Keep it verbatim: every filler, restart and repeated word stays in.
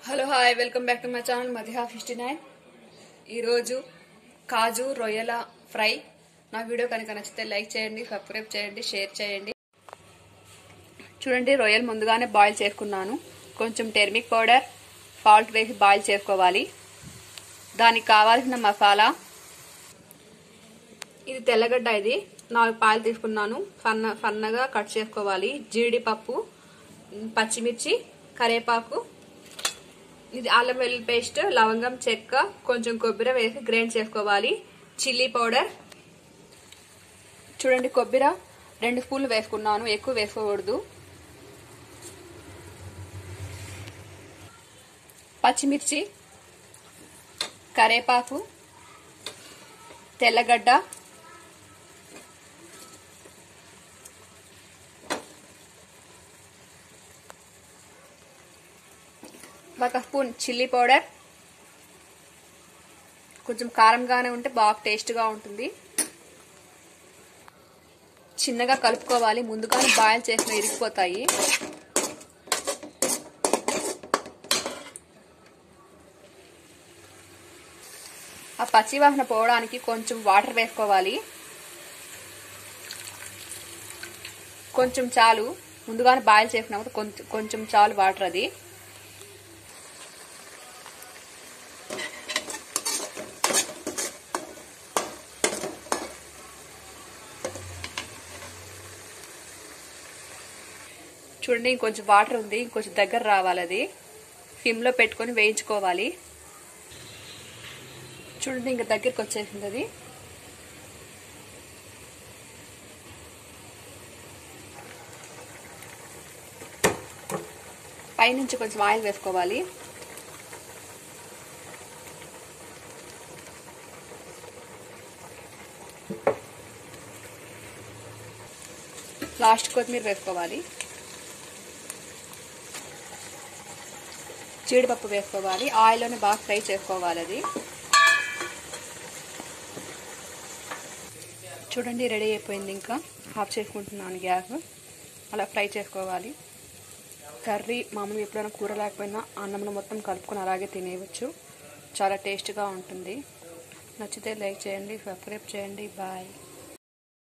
Hello hi welcome back to my channel మధ్య fifty nine. ఈరోజు కాజు రొయ్యల ఫ్రై. నా వీడియో కనుక నచ్చితే లైక్ చేయండి, సబ్స్క్రైబ్ చేయండి, షేర్ చేయండి. చూడండి, రొయ్యలు ముందుగానే బాయిల్ చేసుకున్నాను. కొంచెం టర్మరిక్ పౌడర్, సాల్ట్ వేసి బాయిల్ చేసుకోవాలి. దానికి కావాల్సిన మసాలా ఇది తెల్లగడ్డ. ఇది నాలుగు పాయలు తీసుకున్నాను, సన్న సన్నగా కట్ చేసుకోవాలి. జీడిపప్పు, పచ్చిమిర్చి, కరివేపాకు, ఇది అల్లం వెల్లుల్లి పేస్ట్, లవంగం, చెక్క, కొంచెం కొబ్బరి వేసి గ్రైండ్ చేసుకోవాలి. Chilli powder. చూడండి, కొబ్బరి రెండు స్పూన్లు వేసుకున్నాను, ఎక్కువ వేసుకోకూడదు. పచ్చిమిర్చి, కరివేపాకు, తెల్లగడ్డ, ఒక స్పూన్ చిల్లీ పౌడర్. కొంచెం కారంగానే ఉంటే బాగా టేస్ట్గా ఉంటుంది. చిన్నగా కలుపుకోవాలి, ముందుగానే బాయిల్ చేసిన ఇరిగిపోతాయి. ఆ పచ్చి వాసన పోవడానికి కొంచెం వాటర్ వేసుకోవాలి. కొంచెం చాలు, ముందుగానే బాయిల్ చేసినప్పుడు కొంచెం కొంచెం చాలు వాటర్. అది చూడండి, ఇంకొంచెం వాటర్ ఉంది, ఇంకొంచెం దగ్గర రావాలి. అది సిమ్లో పెట్టుకొని వేయించుకోవాలి. చూడండి, ఇంకా దగ్గరికి వచ్చేసింది. అది పైనుంచి కొంచెం ఆయిల్ వేసుకోవాలి. లాస్ట్ కొత్తిమీర వేసుకోవాలి. జీడిపప్పు వేసుకోవాలి. ఆయిల్లోనే బాగా ఫ్రై చేసుకోవాలి. అది చూడండి, రెడీ అయిపోయింది. ఇంకా ఆఫ్ చేసుకుంటున్నాను గ్యాస్. అలా ఫ్రై చేసుకోవాలి. కర్రీ మామూలుగా ఎప్పుడైనా కూర లేకపోయినా అన్నంలో మొత్తం కలుపుకొని అలాగే తినేయవచ్చు. చాలా టేస్ట్గా ఉంటుంది. నచ్చితే లైక్ చేయండి, సబ్స్క్రైబ్ చేయండి. బాయ్.